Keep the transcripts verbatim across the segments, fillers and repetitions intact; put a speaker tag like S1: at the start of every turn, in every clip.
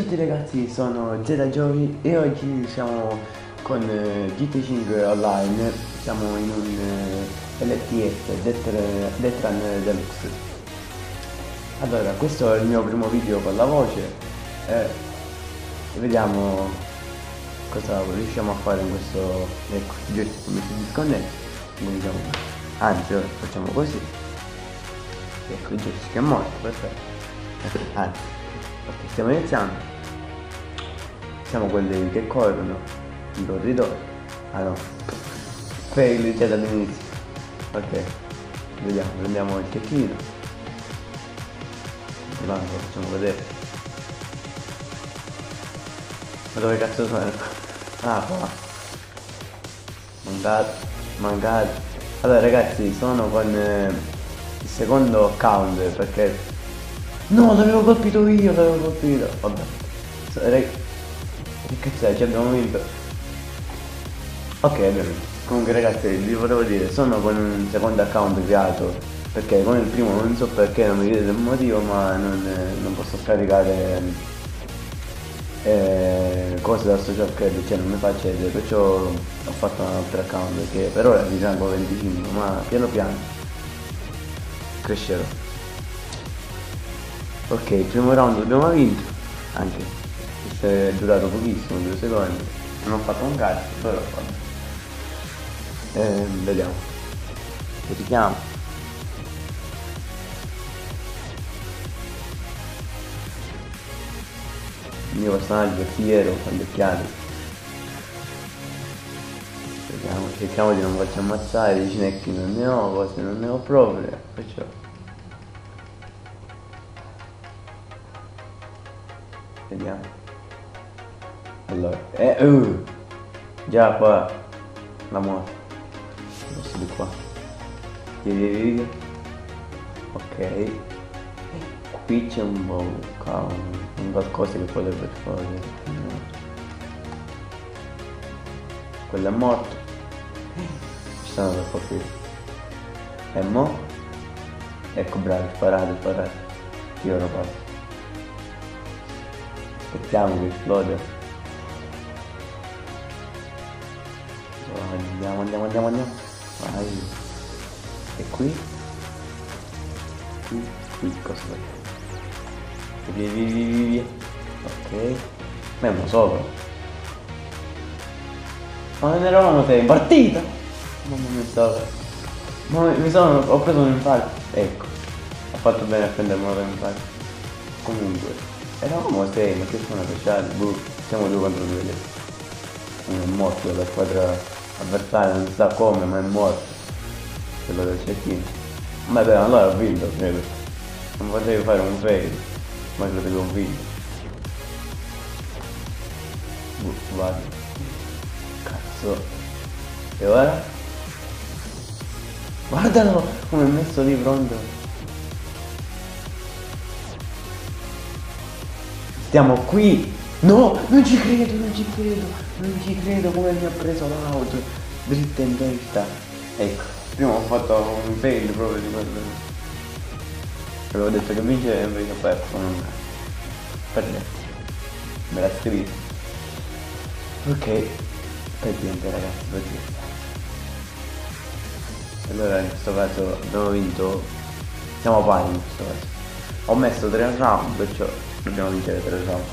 S1: tutti ragazzi, sono Zeta Giovi e oggi siamo con eh, G T cinque Online, siamo in un eh, L T S, Detran, Detran Deluxe. Allora, questo è il mio primo video con la voce e vediamo cosa riusciamo a fare in questo, ecco, il joystick mi si disconnette, quindi diciamo, anzi ora facciamo così, ecco il joystick è morto, perfetto, anzi, ok, stiamo iniziando. Siamo quelli che corrono in corridoio. Ah no, fail già dall'inizio. Ok, vediamo, prendiamo il cecchino. Lo facciamo vedere. Ma dove cazzo sono? Ah, qua. Mancato, mancato. Allora ragazzi, sono con eh, il secondo account perché... No, l'avevo colpito io, l'avevo colpito. Vabbè. Rag... Che cazzo è? Ci abbiamo vinto. Ok, abbiamo vinto. Comunque ragazzi, vi volevo dire, sono con un secondo account creato perché con il primo non so perché, non mi chiedete il motivo, ma non, eh, non posso scaricare eh, cose da social credit, cioè non mi fa accedere, perciò ho fatto un altro account che per ora è di rango venticinque, ma piano piano crescerò. Ok, il primo round abbiamo vinto, anche se è durato pochissimo, due secondi, non ho fatto un cazzo, però eh, vediamo, richiamo. Il mio personaggio è fiero, con gli occhiali. Vediamo, cerchiamo di non farci ammazzare, i cinecchi non ne ho, cose non ne ho proprio, perciò. Vediamo. Allora, eh, uh, già qua, la morte, posso di qua, via via via, ok, qui c'è un po' un qualcosa che potrebbe fare, no. Quello è morto, ci sono per qua qui, e mo, ecco bravi, sparate, sparate, io lo passo, aspettiamo che esplode. Andiamo, andiamo, andiamo, andiamo. Vai. E qui? Qui, qui cosa fai? Via, via, via, via. Ok. Ma è uno sopra. Ma non eravamo sei in partita? Mamma mia stava. Ma mi sono. Ho preso un infarto. Ecco. Ho fatto bene a prendermi un infarto. Comunque. Eravamo sei, ma che sono speciali? Boh. Siamo due contro due. Uno è morto dalla squadra avversario, non si sa come, ma è morto quello del cecchino. Ma beh, allora ho vinto, credo. Non potevo fare un fail, ma credo che ho vinto. Uh, vado. Cazzo. E ora? Guardalo come è messo lì pronto. Stiamo qui. No, non ci credo, non ci credo, non ci credo come mi ha preso l'auto, dritta in testa. Ecco, prima ho fatto un fail proprio di quello. Avevo detto che vince e invece poi ecco, non perdere. Me l'ha scritto. Ok, paziente ragazzi, paziente. Allora in questo caso abbiamo vinto, siamo pari in questo caso. Ho messo tre round, perciò dobbiamo vincere tre round.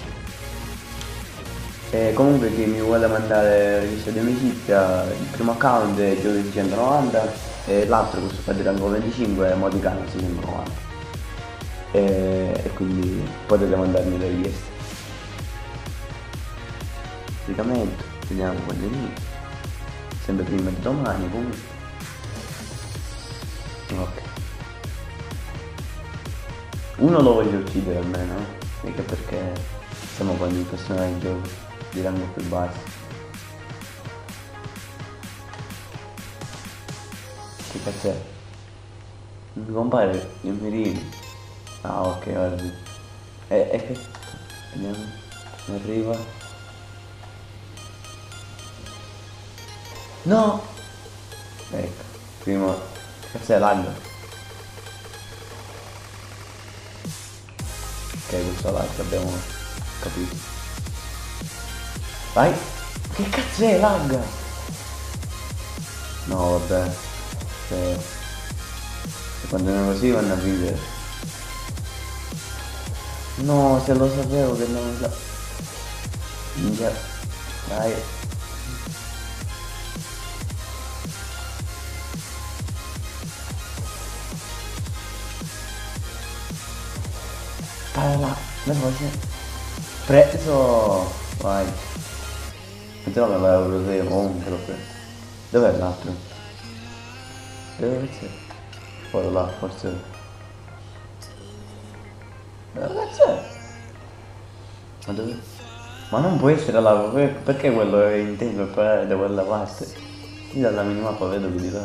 S1: E comunque chi mi vuole mandare richiesta di amicizia, il primo account è Giovi seicentonovanta e l'altro che sto facendo rango venticinque è Modicano seicentonovanta e, e quindi potete mandarmi le richieste. Praticamente vediamo quelli lì, sempre prima di domani comunque. Ok, uno lo voglio uccidere almeno, eh? Mica perché siamo con il personaggio di rango più basso. Che cazzo è? Non mi compare il mirino. Ah ok, ora sì. E, e che... Vediamo. Mi arriva. No! Ecco, primo... Che cazzo è lag? Ok, questo lag abbiamo... capito. Vai. Che cazzo è, lag? No, vabbè. Cioè, quando è così vanno a vincere. No, se lo sapevo che non lo sa. Minchia. Dai. Vai là, veloce. Preso. Vai. Pensavo che l'avevo preso comunque l'ho preso. Dov'è l'altro? Dove c'è? Poi là, forse. Dove cazzo è? Ma dove? Ma non può essere là, perché quello è in tempo per parare da quella parte? Io dalla minimappa vedo che di là.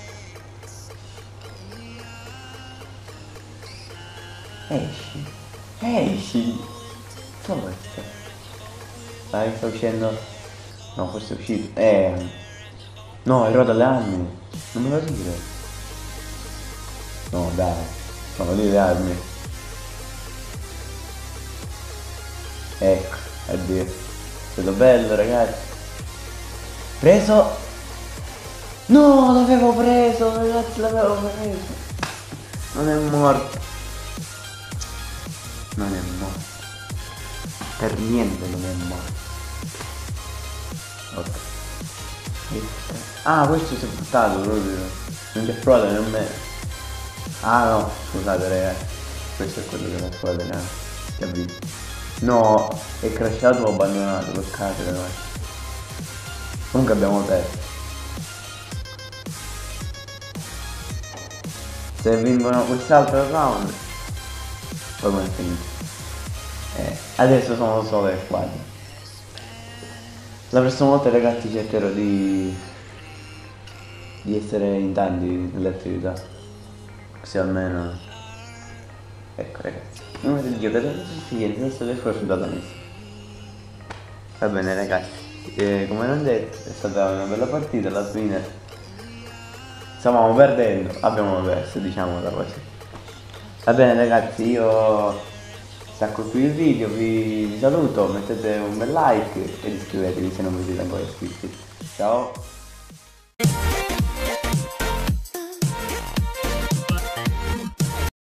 S1: Esci. Esci. Forza. Dai, sto uscendo. No, forse è uscito. Eh. No, ero dalle armi. Non me lo dire. No, dai. Sono lì le armi. Ecco, addio. È stato bello, ragazzi. Preso. No, l'avevo preso, ragazzi, l'avevo preso. Non è morto. Non è morto. Per niente non è morto. Ok. Ah, questo si è buttato proprio. Non c'è frode per me. Ah no, scusate ragazzi. Questo è quello che non frode neanche. Capito? No, è crashato o abbandonato, peccato ragazzi. Comunque abbiamo perso. Se vincono quest'altro round, poi come è finito. Eh, adesso sono solo le squadre. La prossima volta ragazzi cercherò di, di essere in tanti nelle attività. Così almeno. Ecco ragazzi. Non mi giocate niente, non state sfortunatamente. Va bene ragazzi. Eh, come non detto, è stata una bella partita alla fine. Stavamo perdendo, abbiamo perso, diciamola così. Va bene ragazzi, io stacco qui il video, vi, vi saluto, mettete un bel like ed iscrivetevi se non vi siete ancora iscritti. Ciao!